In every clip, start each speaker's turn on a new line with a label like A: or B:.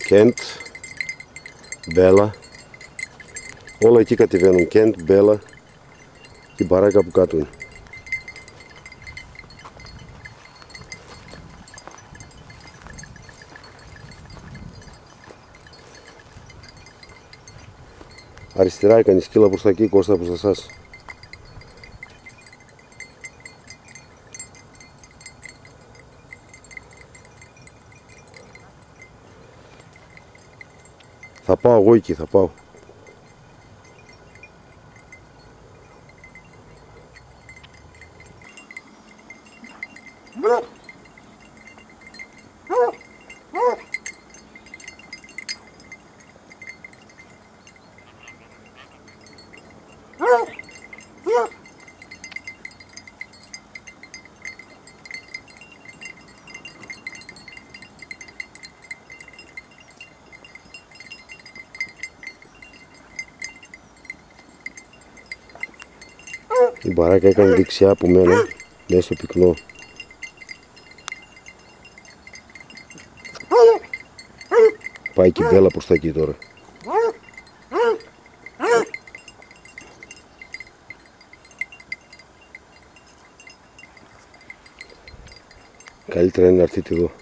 A: Κέντ, Μπέλα. Όλα εκεί κατεβαίνουν. Κέντ, Μπέλα και η μπαράκα που κάτω είναι. Αριστερά έκανε σκύλα προς τα εκεί, Κώστα, προς τα σας. Θα πάω εγώ εκεί, θα πάω. Η μπαράκα έκανε δεξιά από μένα, μέσα στο πυκνό. Πάει και η Μπέλα προς τα εκεί τώρα. Καλύτερα είναι να έρθετε εδώ.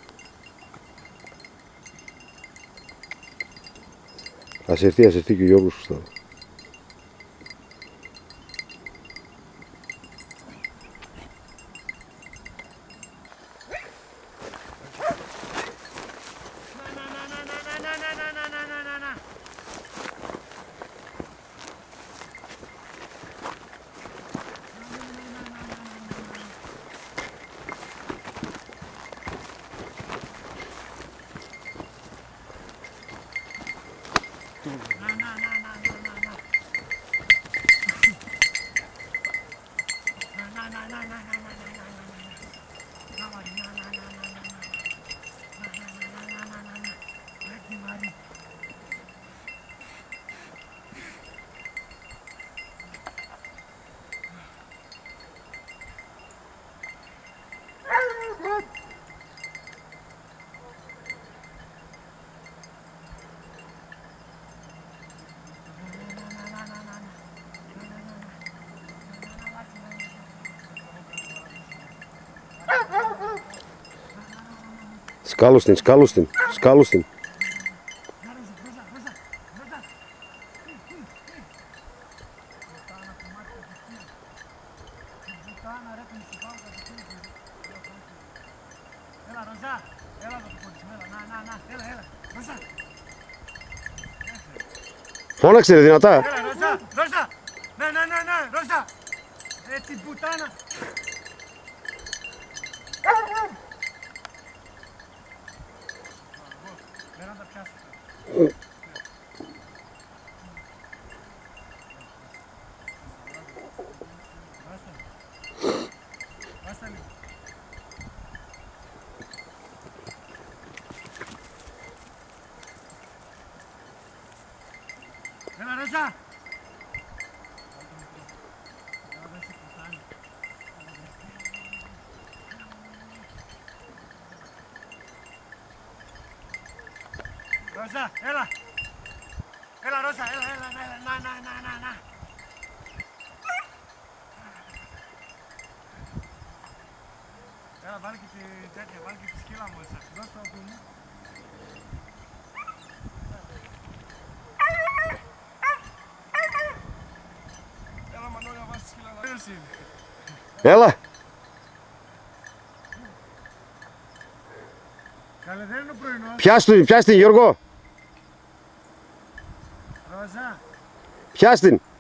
A: Ας έρθει και ο Γιώργος σωστά. Σκάλωστην. Φώναξε ρε δυνατά.
B: Έλα Ροζά. Ναι, Ροζά. Την πουτάνα. Δεν να τα πιάσω. Βάστα λίγο. Έλα Ροζά. Ροζά, έλα! Έλα Ροζά, έλα, να! Έλα, βάλει και τη τέτοια, βάλει και τη σκύλα μου μέσα. Δώσ' το που μου. Έλα Μανώλη, να βάζεις τη σκύλα να...
A: Έλα.
B: Καλέ, δεν είναι ο
A: πρωινός. Πιάσ' την Γιώργο.
B: Ροζά.
A: Πιάσ' την.